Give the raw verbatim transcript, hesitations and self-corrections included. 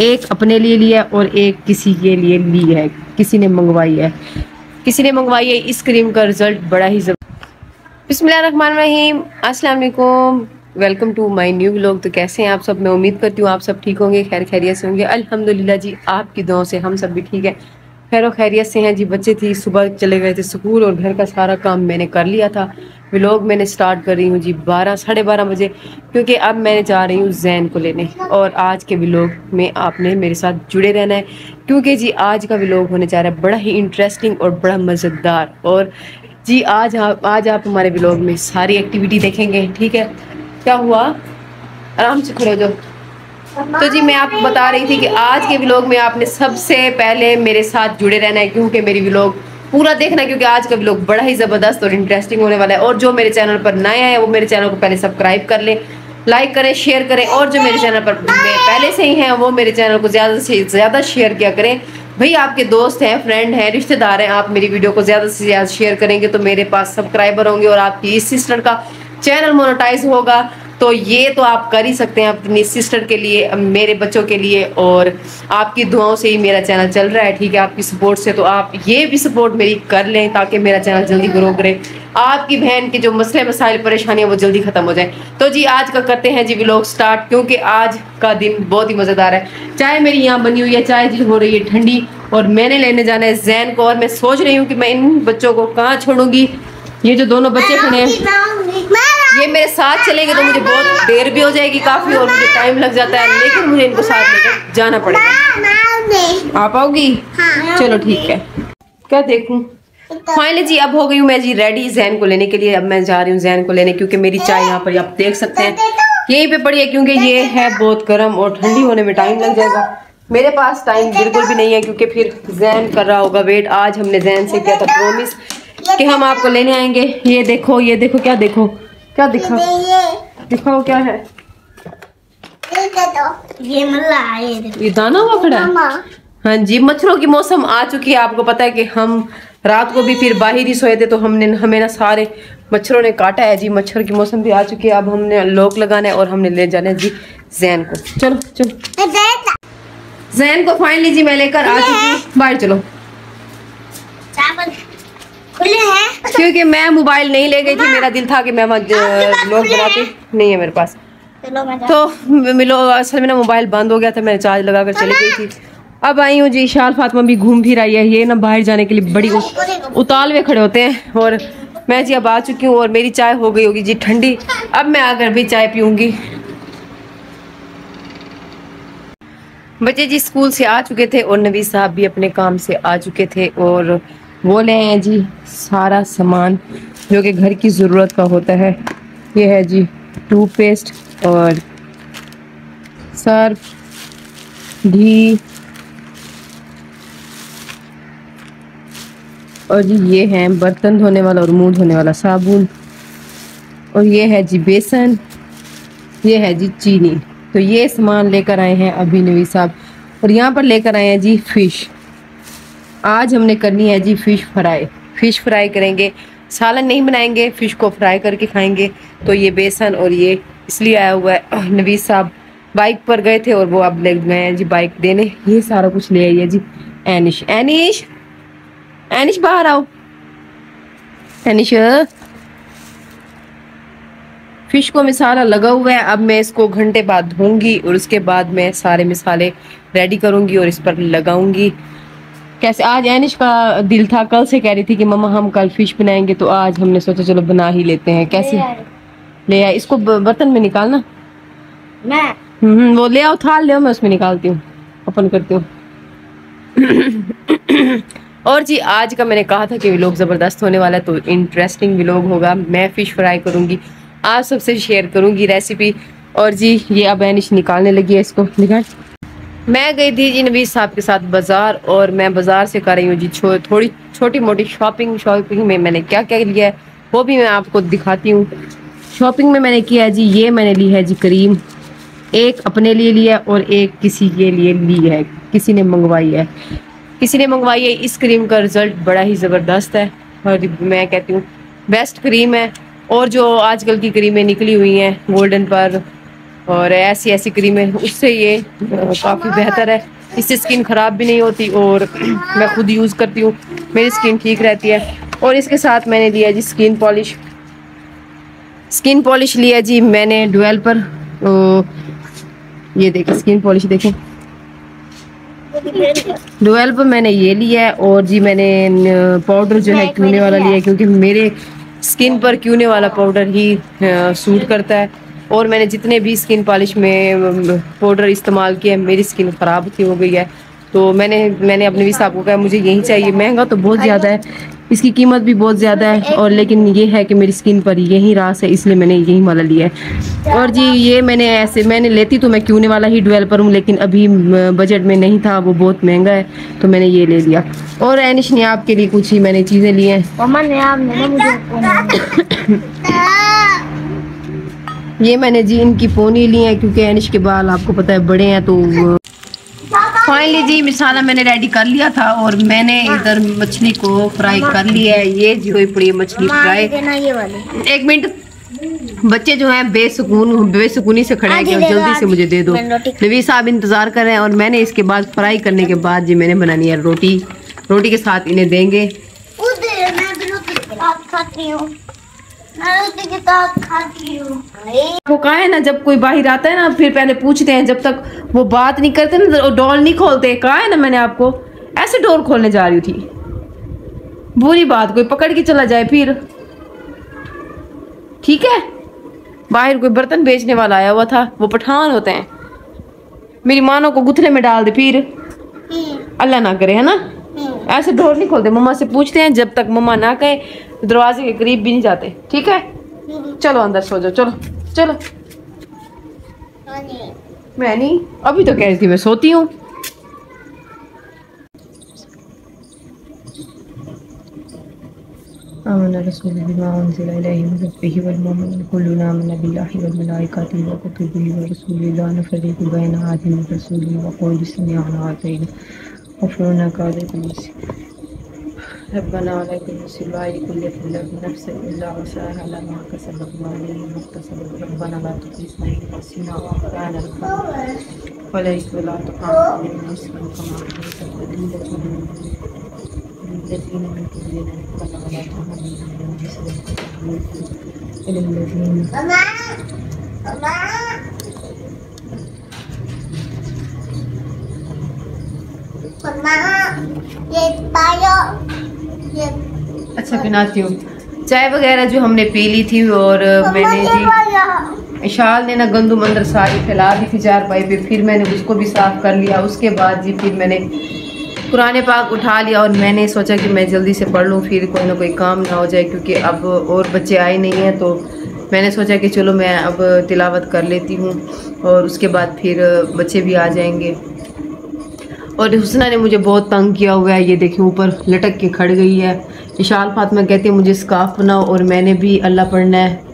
एक अपने लिए लिया और एक किसी के लिए ली है, किसी ने मंगवाई है किसी ने मंगवाई है। इस क्रीम का रिजल्ट बड़ा ही जबरदस्त। बिस्मिल्लाहिर्रहमानिर्रहीम, अस्सलाम वालेकुम, welcome to my new vlog. तो कैसे हैं आप सब? मैं उम्मीद करती हूँ आप सब ठीक होंगे, खैर खैरियत से होंगे। अल्हम्दुलिल्लाह जी, आपकी दुआओं से हम सब भी ठीक है, खैर खैरियत से हैं जी। बच्चे थी, सुबह चले गए थे स्कूल और घर का सारा काम मैंने कर लिया था। व्लॉग मैंने स्टार्ट कर रही हूँ जी बारह साढ़े बारह बजे, क्योंकि अब मैं जा रही हूँ जैन को लेने। और आज के व्लॉग में आपने मेरे साथ जुड़े रहना है, क्योंकि जी आज का व्लॉग होने जा रहा है बड़ा ही इंटरेस्टिंग और बड़ा मज़ेदार। और जी आज आप आज आप हमारे व्लॉग में सारी एक्टिविटी देखेंगे, ठीक है? क्या हुआ? आराम से खड़े हो जाओ। तो जी मैं आपको बता रही थी कि आज के व्लॉग में आपने सबसे पहले मेरे साथ जुड़े रहना है, क्योंकि मेरी व्लॉग पूरा देखना, क्योंकि आज का व्लॉग बड़ा ही ज़बरदस्त और इंटरेस्टिंग होने वाला है। और जो मेरे चैनल पर नए हैं वो मेरे चैनल को पहले सब्सक्राइब कर लें, लाइक करें, शेयर करें। और जो मेरे चैनल पर पहले से ही हैं वो मेरे चैनल को ज़्यादा से ज़्यादा शेयर किया करें। भाई आपके दोस्त हैं, फ्रेंड हैं, रिश्तेदार हैं, आप मेरी वीडियो को ज़्यादा से ज़्यादा शेयर करेंगे तो मेरे पास सब्सक्राइबर होंगे और आपकी इस सिस्टर का चैनल मोनेटाइज होगा। तो ये तो आप कर ही सकते हैं अपनी सिस्टर के लिए, मेरे बच्चों के लिए, और आपकी दुआओं से ही मेरा चैनल चल रहा है, ठीक है? आपकी सपोर्ट से। तो आप ये भी सपोर्ट मेरी कर लें ताकि मेरा चैनल जल्दी ग्रो करे, आपकी बहन के जो मसले मसाइल परेशानियां वो जल्दी खत्म हो जाए। तो जी आज का करते हैं जी व्लॉग स्टार्ट, क्योंकि आज का दिन बहुत ही मज़ेदार है। चाय मेरी यहाँ बनी हुई है, चाय जी हो रही है ठंडी, और मैंने लेने जाना है जैन को। और मैं सोच रही हूँ कि मैं इन बच्चों को कहाँ छोड़ूंगी। ये जो दोनों बच्चे खड़े हैं ये मेरे साथ चलेंगे तो मुझे बहुत देर भी हो जाएगी काफ़ी, और मुझे टाइम लग जाता है, लेकिन मुझे इनको साथ लेकर जाना पड़ेगा। आप आओगी? हाँ। चलो ठीक है। क्या देखूं? फाइनली जी अब हो गई हूँ मैं जी रेडी जैन को लेने के लिए। अब मैं जा रही हूँ जैन को लेने, क्योंकि मेरी चाय यहाँ पर आप देख सकते हैं यहीं पे पड़ी है, क्योंकि ये है बहुत गर्म और ठंडी होने में टाइम लग जाएगा। मेरे पास टाइम बिल्कुल भी नहीं है, क्योंकि फिर जैन कर रहा होगा वेट। आज हमने जैन से किया था प्रॉमिस कि हम आपको लेने आएंगे। ये देखो, ये देखो, क्या देखो, क्या दिखा दिखाओ क्या है? ये मल्ला है, ये दाना हुआ खड़ा है। हाँ जी, मच्छरों की मौसम आ चुकी है। आपको पता है कि हम रात को भी फिर बाहर ही सोए थे, तो हमने हमें ना सारे मच्छरों ने काटा है जी। मच्छर की मौसम भी आ चुकी है। अब हमने लॉक लगाना है और हमने ले जाना है जी जैन को। चलो चलो जैन को फाइनली जी मैं लेकर आ चुकी हूँ। बाहर चलो, खुले हैं, क्योंकि मैं मोबाइल नहीं ले गई थी। मेरा दिल था कि मैं व्लॉग बनाती, नहीं है मेरे पास। तो मिलो, असल में ना मोबाइल बंद हो गया था, मैं चार्ज लगा कर चली गई थी। अब आई हूँ जी, शाल फातिमा भी घूम फिर आई है। ये ना बाहर जाने के लिए बड़ी उताल में खड़े होते हैं। और मैं जी अब आ चुकी हूँ और मेरी चाय हो गई होगी जी ठंडी। अब मैं आकर भी चाय पीऊँगी। बच्चे जी स्कूल से आ चुके थे और नबी साहब भी अपने काम से आ चुके थे, और वो ले हैं जी सारा सामान जो कि घर की ज़रूरत का होता है। ये है जी टूथपेस्ट और सर्फ, घी, और जी ये है बर्तन धोने वाला और मुंह धोने वाला साबुन, और ये है जी बेसन, ये है जी चीनी। तो ये सामान लेकर आए हैं अभी नबी साहब। और यहाँ पर लेकर आए हैं जी फ़िश। आज हमने करनी है जी फ़िश फ्राई। फ़िश फ्राई करेंगे, सालन नहीं बनाएंगे, फ़िश को फ्राई करके खाएंगे। तो ये बेसन और ये इसलिए आया हुआ है। नबी साहब बाइक पर गए थे और वो अब ले गए हैं जी बाइक देने। ये सारा कुछ ले आई है जी एनिश। एनिश एनिश बाहर आओ। एनिश, फ़िश को मसाला लगा हुआ है। अब मैं इसको घंटे बाद धोऊंगी और उसके बाद मैं सारे मसाले रेडी करूंगी और इस पर लगाऊंगी। कैसे आज एनिश का दिल था, कल से कह रही थी कि मम्मा हम कल फिश बनाएंगे, तो आज हमने सोचा चलो बना ही लेते हैं। कैसे ले आए? इसको बर्तन में निकालना। मैं हम्म वो ले आओ, थाल ले आओ, मैं उसमें निकालती हूँ, ओपन करती हूँ। और जी आज का मैंने कहा था कि व्लॉग ज़बरदस्त होने वाला है, तो इंटरेस्टिंग व्लॉग होगा। मैं फ़िश फ्राई करूँगी, आप सबसे शेयर करूँगी रेसिपी। और जी ये अब एनिश निकालने लगी है, इसको निकाल। मैं गई थी जी नबी साहब के साथ बाज़ार, और मैं बाज़ार से कर रही हूँ जी छो, थोड़ी छोटी मोटी शॉपिंग। शॉपिंग में मैंने क्या क्या लिया है वो भी मैं आपको दिखाती हूँ। शॉपिंग में मैंने किया है जी, ये मैंने ली है जी क्रीम, एक अपने लिए लिया और एक किसी के लिए ली है, किसी ने मंगवाई है किसी ने मंगवाई है। इस क्रीम का रिज़ल्ट बड़ा ही ज़बरदस्त है और मैं कहती हूँ बेस्ट क्रीम है। और जो आजकल की क्रीमें निकली हुई हैं गोल्डन पर और ऐसी ऐसी क्रीमें, उससे ये काफ़ी बेहतर है। इससे स्किन ख़राब भी नहीं होती और मैं खुद यूज़ करती हूँ, मेरी स्किन ठीक रहती है। और इसके साथ मैंने लिया जी स्किन पॉलिश। स्किन पॉलिश लिया जी मैंने डुएल पर। ओ, ये देखिए स्किन पॉलिश देखें, डुएल पर मैंने ये लिया है। और जी मैंने पाउडर जो है क्यूने वाला लिया है, क्योंकि मेरे स्किन पर क्यूने वाला पाउडर ही सूट करता है। और मैंने जितने भी स्किन पॉलिश में पाउडर इस्तेमाल किया, मेरी स्किन ख़राब सी हो गई है। तो मैंने मैंने अपने भी साहब को कहा मुझे यही चाहिए। महंगा तो बहुत ज़्यादा है, इसकी कीमत भी बहुत ज़्यादा है, और लेकिन ये है कि मेरी स्किन पर यही रास है, इसलिए मैंने यही वाला लिया है। और जी ये मैंने ऐसे मैंने लेती तो मैं क्यूने वाला ही डुएल पर हूँ, लेकिन अभी बजट में नहीं था, वो बहुत महंगा है, तो मैंने ये ले लिया। और एनिश ने आपके लिए कुछ ही मैंने चीज़ें ली हैं। ये मैंने जी इनकी पोनी ली है, क्योंकि एनिश के बाल आपको पता है बड़े हैं। तो फाइनली जी मसाला मैंने रेडी कर लिया था, और मैंने इधर मछली को फ्राई कर लिया है। ये जो हुई पड़ी मछली फ्राई। एक मिनट, बच्चे जो हैं बेसुकून बेसुकूनी से खड़े हैं कि जल्दी से मुझे दे दो। नवी साहब इंतजार कर रहे हैं, और मैंने इसके बाद फ्राई करने के बाद जी मैंने बनानी है रोटी। रोटी के साथ इन्हें देंगे। वो कहा है ना, जब कोई बाहर आता है ना, फिर पहले पूछते हैं, जब तक वो बात नहीं करते ना तो डोर नहीं खोलते। कहा है ना मैंने आपको, ऐसे डोर खोलने जा रही थी। बुरी बात, कोई पकड़ के चला जाए फिर। ठीक है, बाहर कोई बर्तन बेचने वाला आया हुआ था, वो पठान होते हैं, मेरी मानो को गुथले में डाल दे फिर। अल्लाह ना करे, है ना। ऐसे डोर नहीं खोलते, मम्मा से पूछते हैं, जब तक मम्मा ना कहे दरवाजे के करीब भी नहीं जाते। ठीक है, चलो अंदर सो जाओ। चलो चलो। मैं नहीं, अभी तो कह रही थी मैं सोती हूँ। आमना रसूल बिमा उनज़िला इलैहि मिन रब्बिही वल मुमिनून कुल्लुन आमना बिल्लाहि वल मलाइकति व कुतुबिही व रुसूलिही ला नुफ़र्रिक़ु बैना अहदिन मिन रसूलिही व क़ालू समिअना व अतअना गफ़ूरन कादिबन। रब्बना अलैका बिस्मिल्लाहि कुल्ली नफ्सिन इल्ला वसअहा लमा कसबत व अलैहा मुक्तसबत। रब्बना ला तुज़िग़ क़ुलूबना बअद इज़ हदैयतना व ला तुज़िग़ अच्छा पिनाती हूँ। चाय वगैरह जो हमने पी ली थी, और मैंने जी इशाल ने ना गंदम अंदर सारी फैला दी थी चार पाई पे, फिर मैंने उसको भी साफ़ कर लिया। उसके बाद जी फिर मैंने कुरान पाक उठा लिया, और मैंने सोचा कि मैं जल्दी से पढ़ लूँ, फिर कोई ना कोई काम ना हो जाए, क्योंकि अब और बच्चे आए नहीं हैं। तो मैंने सोचा कि चलो मैं अब तिलावत कर लेती हूँ, और उसके बाद फिर बच्चे भी आ जाएंगे। और हुस्ना ने मुझे बहुत तंग किया हुआ है, ये देखिए ऊपर लटक के खड़ गई है। इशाल फातिमा कहती है मुझे स्काफ बनाओ, और मैंने भी अल्लाह पढ़ना है।